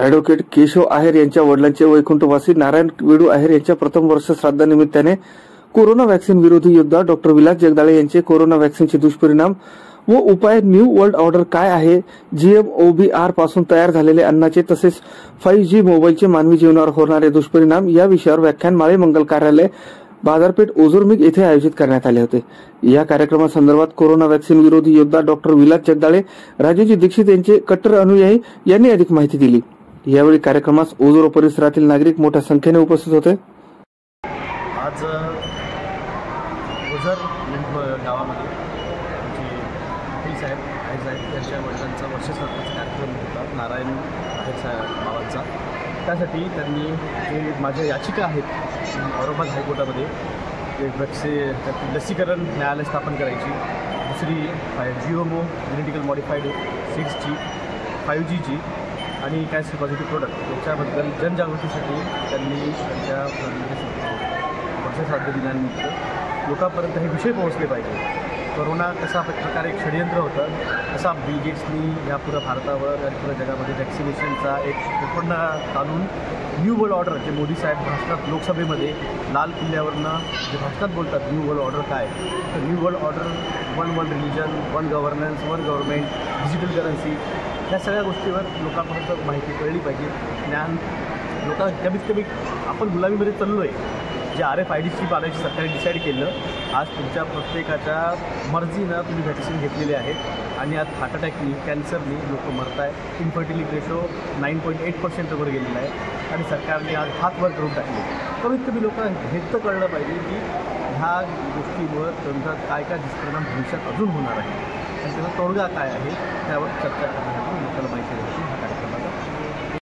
Advocate Keshav आहेर यांच्या वडिलांचे वैकुंठवासी नारायण वेडू आहेर यांच्या प्रथम वर्ष श्राद्धानिमित्ताने कोरोना व्हॅक्सिन विरोधी योद्धा डॉक्टर विलास जगदाळे यांचे कोरोना व्हॅक्सिनचे दुष्परिणाम व उपाय, न्यू वर्ल्ड ऑर्डर काय आहे, GMOBR पासून तयार झालेले अन्नाचे तसेच 5G मोबाईलचे मानवी जीवनावर होणारे दुष्परिणाम या विषयावर व्याख्यान माळे मंगल कार्यालय बाजारपेठ ओझरमिग येथे आयोजित करण्यात आले होते। या कार्यक्रमासंदर्भात कोरोना व्हॅक्सिन विरोधी योद्धा डॉक्टर विलास जगदाळे, राजेजी दीक्षित यांचे कट्टर अनुयायी यांनी अधिक माहिती दिली। यावेळी कार्यक्रमास ओझर परिसरातील नागरिक मोठ्या संख्येने उपस्थित होते। आज ओझर गावामध्ये साहेब यांच्या वडिलांचा वर्षश्राद्धाचा कार्यक्रम होता, नारायण आहेर साहेब बाबांचा। त्यासाठी त्यांनी जे माझ्या याचिका आहेत औरंगाबाद हायकोर्टामध्ये लसीकरण न्यायालय स्थापन करायची, दुसरी GMO जेनेटिकल मॉडिफाईड सीड्सची, 5Gची आणि कॅन्सर पॉझिटिव्ह प्रोडक्ट याच्याबद्दल जनजागृतीसाठी त्यांनी त्यांच्या वर्षश्राद्ध दिनानिमित्त लोकांपर्यंत हे विषय पोहोचले पाहिजे। कोरोना कसा प्रकारे एक षडयंत्र होतं, तसा बिल गेट्सनी या पुऱ्या भारतावर आणि पुऱ्या जगामध्ये वॅक्सिनेशनचा एक पूर्ण काढून न्यू वर्ल्ड ऑर्डर जे मोदी साहेब भाषणात लोकसभेमध्ये लाल किल्ल्यावरनं जे भाषणात बोलतात, न्यू वर्ल्ड ऑर्डर काय, तर new world order 1 world religion, 1 governance, 1 government, digital currency, ह्या सगळ्या गोष्टीवर लोकांपर्यंत माहिती कळली पाहिजे। ज्ञान लोकांना कमीत कमी आपण गुलामीमध्ये चाललो आहे, जे RFIDची पाडायची सरकारने डिसाईड केलं। आज तुमच्या प्रत्येकाच्या मर्जीनं तुम्ही व्हॅक्सिन घेतलेले आहेत आणि आज हार्ट अटॅकनी, कॅन्सरनी लोक मरत आहे। इन्फर्टिलिटी रेशो 9.8% वर गेलेला आहे आणि सरकारने आज हात वर करून टाकले। कमीत कमी लोकांना हे तर कळलं पाहिजे की ह्या गोष्टीवर त्यांचा काय काय दुष्परिणाम भविष्यात अजून होणार आहे आणि त्याचा तोडगा काय आहे, त्यावर चर्चा करण्यासाठी लोकांना माहिती द्यायची।